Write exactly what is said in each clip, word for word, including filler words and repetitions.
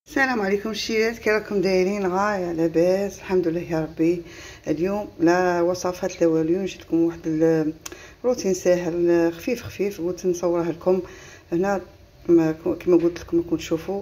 السلام عليكم الشيرات، كي راكم دايرين؟ غايه لاباس الحمد لله يا ربي. اليوم لا وصفات لا والو، جيتكم واحد الروتين ساهل خفيف خفيف قلت نصوره لكم هنا. كما قلت لكم راكم تشوفوا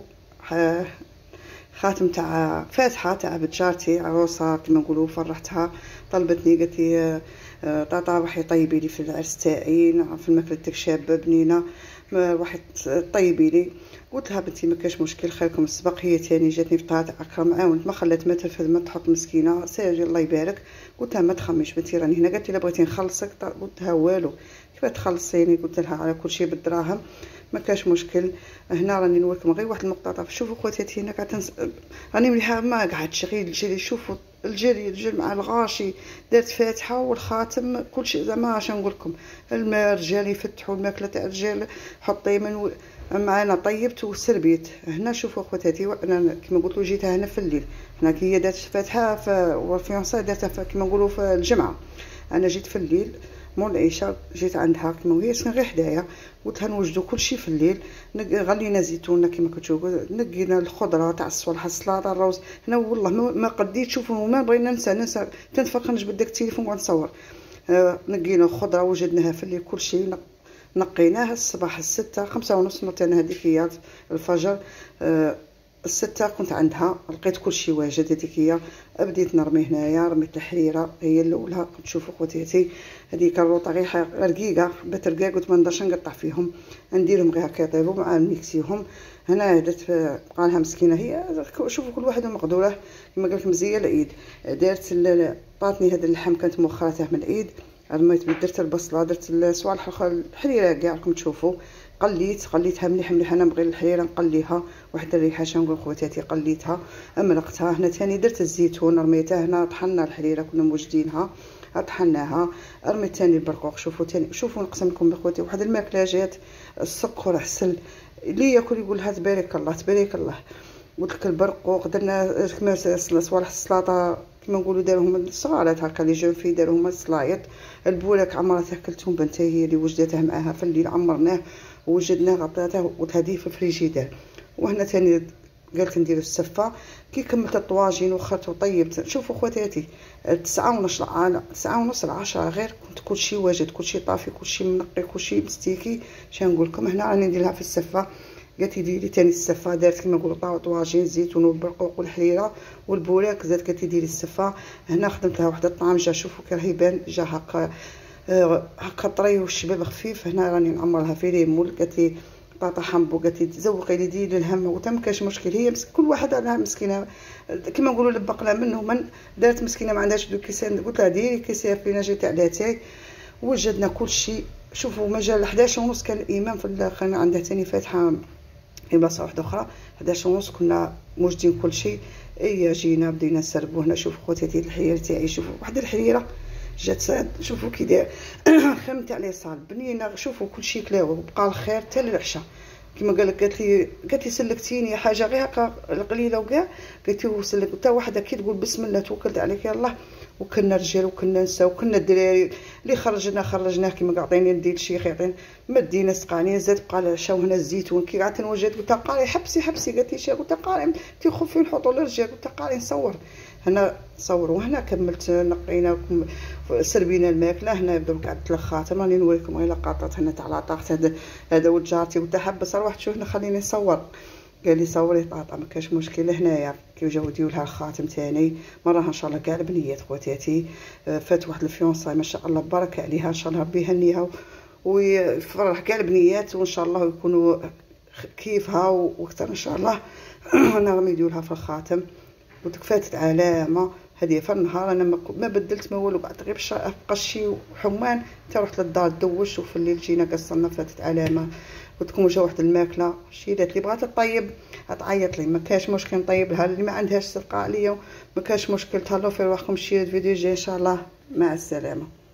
خاتم تاع فاتحه تاع بنت جارتي عروسه كما نقولوا، فرحتها طلبتني قالت لي طاطا روحي طيبي لي في العرس تاعي، نعرف الماكله تاعك شابه بنينه، روحي طيبي لي. قلت لها بنتي ما كاش مشكل، خيركم السبق. هي تاني جاتني في طاطا اكرم عاونت، ما خلات ما ترفد ما تحط مسكينه ساجي الله يبارك. قلت لها ما تخميش بنتي راني هنا. قالت لي لا بغيتي نخلصك. قلت لها والو كيف تخلصيني؟ قلت لها على كل شيء بالدراهم ما كاش مشكل. هنا راني نوريكم غير واحد المقتطف. شوفوا خواتاتي هنا قاعده تنس... راني مليحه ما قعدتش غير الجري. شوفوا الجري الجري مع الغاشي، درت فاتحه والخاتم كل شيء زعما اش نقول لكم. الماء الرجال يفتحوا الماكله تاع الرجال، حطي من و... معنا طيبت وسربيت. هنا شوفوا خواتاتي انا كما قلت له جيتها هنا في الليل. هنا كي هي دارت فاتحه ف... والفيونسا دارتها كما نقولوا في الجمعه، انا جيت في الليل مول العشاء جيت عندها كما وهي سكن غير حدايا. قلت لها نوجدوا كل شيء في الليل، غلينا زيتونه كما كتشوفوا، نقينا الخضره تاع الصباح السلطه الروز. هنا والله ما قديت. شوفوا ما بغينا ننسى ننسى تنفرق نجبد داك التليفون ونقعد نصور. آه نقينا الخضره وجدناها في الليل كل شيء، نقيناها الصباح الستة خمسة ونص نوتنا هذيك هي الفجر. آه الستة كنت عندها لقيت كل شيء واجد. هذيك هي بديت نرمي هنايا، رميت الحريره هي الاولى. تشوفوا خواتاتي هذيك الروطه غير رقيقه حبات رقاق، قلت ما نقدرش نقطع فيهم، نديرهم غير هكا يطيبوا مع نيكسيهم. هنا درت بقى لها مسكينه هي. شوفوا كل واحد ومقدوره كما قال لك مزيه العيد. دارت طاتني هذا اللحم كانت مؤخرته من العيد، رميت درت البصله، درت الصوالح الحريره كاع راكم تشوفوا. قليت قليتها مليح مليح. انا نبغي الحريره نقليها واحد الريحه شنو نقول خواتاتي. قليتها امرقتها. هنا ثاني درت الزيتون رميته. هنا طحنا الحريره كنا موجدينها طحناها. رميت ثاني البرقوق. شوفوا ثاني شوفوا نقسم لكم بخواتي واحد الماكله جات السكر عسل اللي ياكل يقول لها تبارك الله تبارك الله. قلت لك البرقوق درنا كما صوالح السلطه كما نقولوا داروهم الصغارات هكا لي جون في داروهم السلايط. البولاك عمرها تاكلتهم بنتي هي اللي وجدتها معاها في الليل، عمرناه وجدناه غطيته قلت هذه في الفريجيدير. وهنا ثاني قالت نديرو السفه. كي كملت الطواجين وخرت وطيبت. شوفوا خواتاتي تسعة ونص تسعة ونص العشرة غير كنت كلشي واجد، كلشي طافي، كلشي منقي، كلشي مستيكي. شنو نقول لكم هنا راني نديرها في السفه. قالت لي ديري ثاني السفه. دارت كما نقولوا طواجين الزيتون والبرقوق والحريره والبولاك. زاد قالت لي ديري السفه. هنا خدمت لها واحد الطعام جا شوفوا كي راه يبان جا هكا هكا طري والشباب خفيف. هنا راني نعمرها في ليمون. قالت لي طاطا حمبو، قالت لي تزوقي لي ديري الهم وتا ما كاش مشكل. هي كل واحد عندها مسكينه كما نقولوا لبقنا منه من دارت مسكينه ما عندهاش دو كيسان. قلت لها ديري كيسان فينا جيت على تاعي وجدنا كل شيء. شوفوا مجال حداش ونص كان الامام في الاخر عندها ثاني فاتحه في بلاصه واحده اخرى. حداش ونص كنا موجدين كل شيء. اي جينا بدينا نسربوا. هنا شوفوا خواتاتي الحريره تاعي. شوفوا واحد الحريره جات ساد. شوفوا كي داير خمت عليه صال بنينه. شوفوا كل شيء كلاو بقى الخير حتى للعشاء كما قال لك. قالت لي قالت لي سلكتيني حاجه غير هكا القليله وكاع. قلت له سلك حتى وحده كي تقول بسم الله توكلت عليك يا الله. وكنا رجال وكنا نساء وكنا الدراري اللي خرجنا خرجناه كيما عطيني ندير الشيخ يعطيني ما دينا سقاني. زاد بقى العشاء وهنا الزيتون كي قعدت نوجد. قلت لها قاري حبسي حبسي. قالت لي شي. قلت لها قاري تي خفي نحطوا للرجال. قلت لها قاري نصور. هنا صوروا. هنا كملت نقينا سربينا الماكله. هنا يبداو قعدت الخاتم راني نوريكم غير لقطات هنا تاع لاطاغت. هذا هذا ولد جارتي. قلت حبس روح شوف خليني نصور. قال لي صوري طاطا ما كاش مشكل. هنايا كي جاو ديو لها الخاتم ثاني مره ان شاء الله كاع البنيات خواتاتي. فات واحد الفيونساي ما شاء الله بارك عليها ان شاء الله ربي يهنيها ويفرح كاع البنيات وان شاء الله يكونوا كيفها واكثر ان شاء الله. انا راه يديو لها في الخاتم. قلت لك فاتت علامه هذه في النهار انا ما بدلت ما والو قعدت غير بقشي وحمان حتى رحت للدار دوش. وفي الليل جينا قصرنا فاتت علامه. قلت لكم جا واحد الماكله شيدات اللي بغات تطيب تعيط لي ما كاش مشكل نطيب لها. اللي ما عندهاش صدقه عليا ما كاش مشكل. تهلاو في رواحكم. شي فيديو جاي ان شاء الله. مع السلامه.